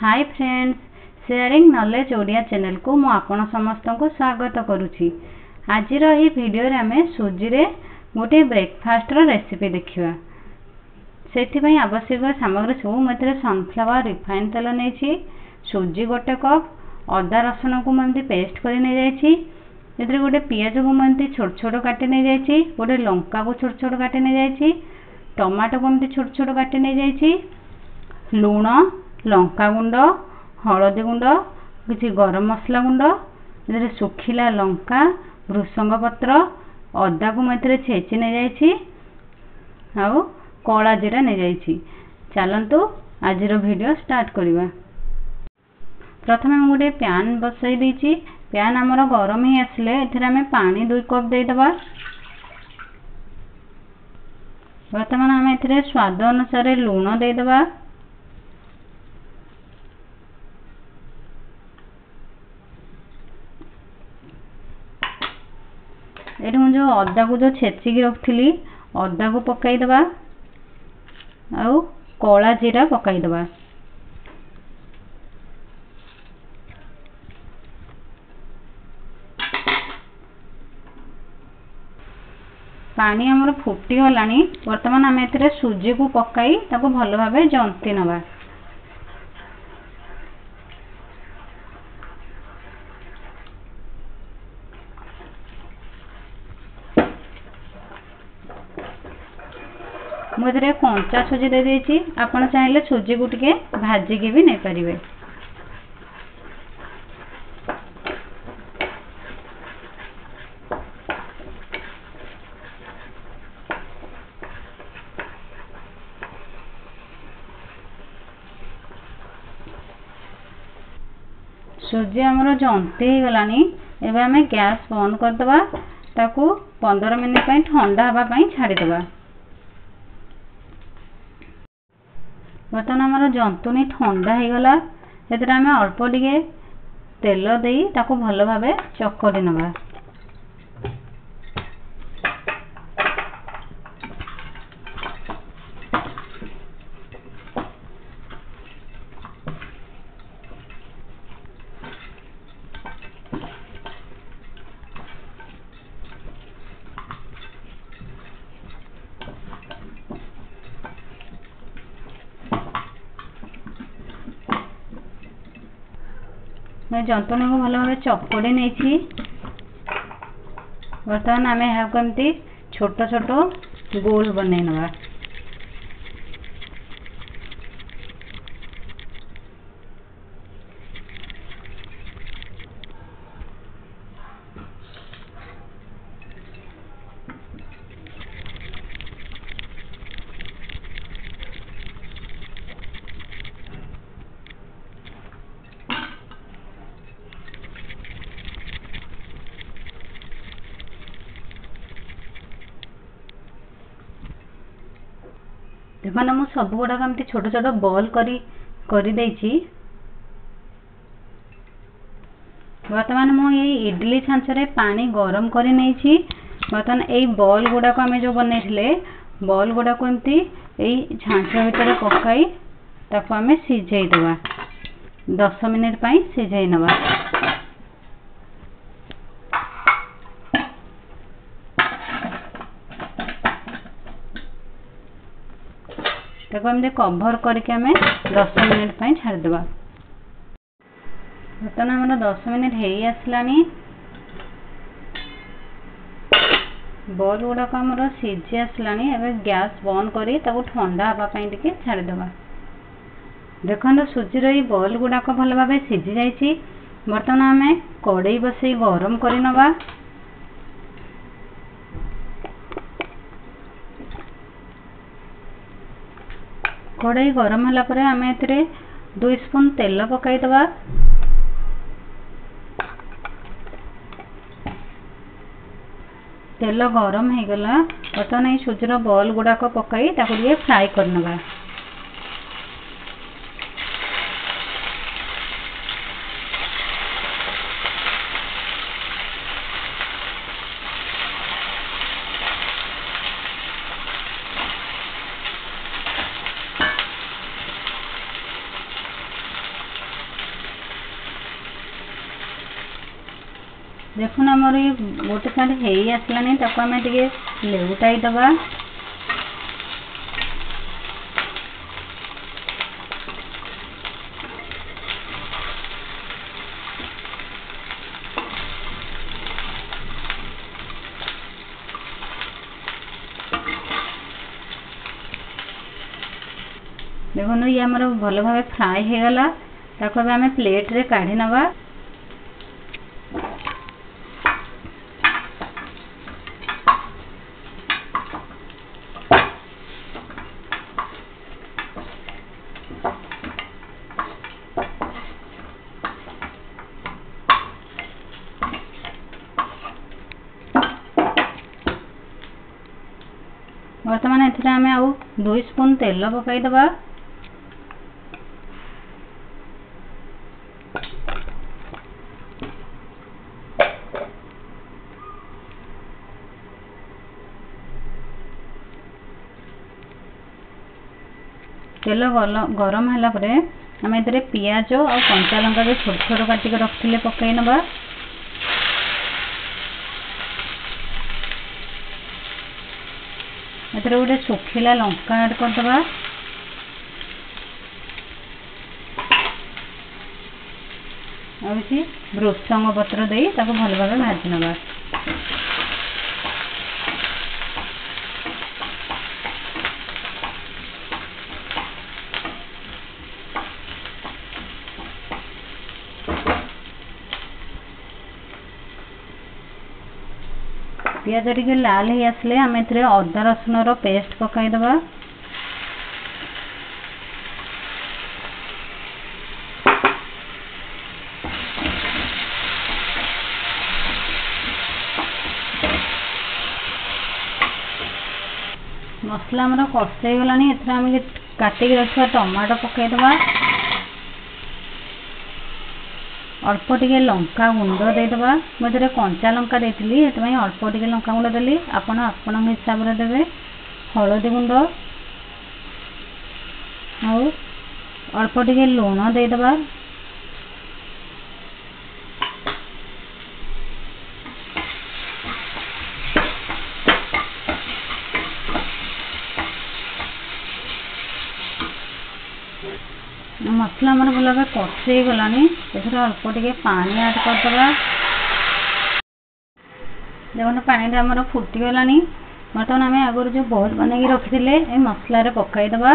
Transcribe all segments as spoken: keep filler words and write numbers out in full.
हाय friends, sharing knowledge Odia channel को मु आपण समस्त को स्वागत करुछि। आज री भिडियो आमे सुजी रे गोटे ब्रेकफास्ट रो रेसिपी देखिबा। सेति आवश्यक सामग्री सब मते सनफ्लावर रिफाइन तेल नेछि, सुजी गोटे कप, अदा रसुण को मते पेस्ट कर नै जायछि। एतरे गोटे पियाज को मते छोट छोट काटि नै जायछि, गोटे लंका को छोट छोट काटि नै जायछि, टमाटो को मते छोट छोट काटि नै जायछि, लूण, लंका गुंड, हलदी गुंड, किसी गरम मसला गुंड, इधर सुखिला लंका, भृसंग पत्र, अदा को मते छेचि नै जायछि, आउ कला जीरा नै जायछि। चलंतु आज रो वीडियो स्टार्ट करिवा। प्रथमे हम गोटे पैन बसाई देछि। पैन हमर गरम ही आसले एथरे हमें पानी दो कप दे दबा। वर्तमान हम एथरे स्वाद अनुसार लूण दे दबा। एटा जो अदा को जो छेचिकी रखिली अदा को पकाई दबा, आउ कला जीरा पकाई दबा। पानी हमर फुटी गलानी। वर्तमान आम एथरे सुजी को पकाई ताको भल भाबे जंती नबा। मुझे कंचा सुजी दे देछि। आपण चाहिले सुजी को टिके भाजी के भी नै परिबे। सुजी हमरो जंती ही गलानी। एबे हमें गैस बंद कर दबा, ताको पंद्रह मिनिट पई ठंडा हबा पई छाडी दबा। बर्तमान हमारा जंतुनी ठंडा हो गला। एतरे हमें अल्प टिके तेल देई ताको भल भाबे चकड़ी नबा। मैं जंतुनी को भल भाव चकड़ी नहीं। बर्तमान आम यहाँ कमती छोट छोट गोल बनै नवा। देखो मु सब गुड़ा कमती छोट छोट बॉल करी करी देछि। वर्तमान मु ये इडली छांचरे पानी गरम करी नेछि। वर्तमान ए बॉल गुड़ा को हमें जो बनेथिले बॉल गुड़ा को एमती ए छांच भीतर पकाई ताको हमें सिझाई दबा। दस मिनिट पई सिझाई नबा। ताको हम कवर करके हमें दस मिनिट पई छाड़ देबा। बर्तमान हमर दस मिनिट हेई आसलानी। बॉल गुड़ा को हमर सिझी आसलानी। एबे गैस बंद करी ताको ठंडा हबा पई टिके छाड़ देबा। देखंदो सुजी रे बॉल गुड़ा को भल भाबे सिझी जाईची। बर्तमान हमें कढ़ाई बसई गरम करी नबा। कढ़ाई गरम होला परे हमें एतरे दो स्पून तेल पकाई दबा। तेल गरम हो गला। बर्तमान ये सुजीर बॉल गुड़ा को पकाई ताको लिए फ्राई कर नबा। देखुन आमर ये गोटे साइड हेई आसलानी ताको आमे टिके लेउटाई दबा। देखो ये आमर भल भाव फ्राए हो गला ताको आमे प्लेट रे काढ़ी नवा। वर्तमान एथिरे आमे आउ दो स्पून तेल पकाई दबा। तेल गरम है परे आम ए पियाज और कंचा लंका जो छोट छोट काटिक रखिले पकई नवा। एथरे गोटे सुखिला लंका ऐड करदबा। और भृषंग पत्र दे ताको भल भाव भाजी नवा। पियाज टिके लाल ही आसले आम ए अदा रसुन रो पेस्ट पकाई दबा। मसला आमर कषाई गलानी एथरे आम काटिक रखा टमाटो पकाई दबा। अल्प टिके लंका गुंड देदबा। मुझे कंचा लंका देती अल्प टिके लंका गुंड देली आपण आपण हिसाब से देवे। हलदी गुंड और अल्प टिके लुण देदबा। मसला आमर भल भाव कषाई गलानी एथर अल्प टिके पानी ऐड करदबा। देखो पानी आमर फुटी गलानी। बर्तमान आम आगुरी जो बोल बन रखी ए मसला रे पकाई दबा।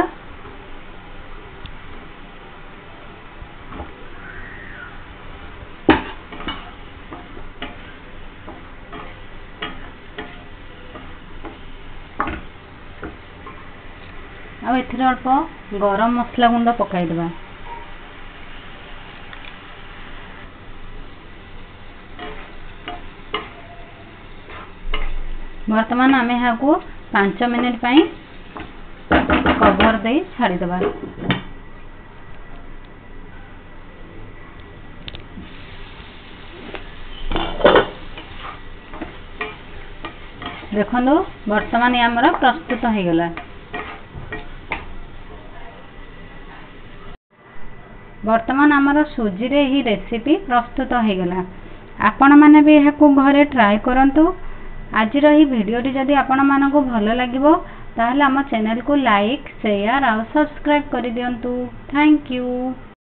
आ एथरे अल्प गरम मसला गुंड पकाई दबा। वर्तमान आम यहाँ को पांच मिनट पाई कवर दे छाड़ी दबा। देखो वर्तमान आमर प्रस्तुत हो गला। वर्तमान आमर सुजी रे ही रेसिपी प्रस्तुत हो गला। आपण माने भी यह को घरे ट्राई करंतु। आज रही भिडियोटी जदि आपण मानक भल लगिबो ताहले आम चैनल को लाइक शेयर और सब्सक्राइब कर दियंतु। Thank you.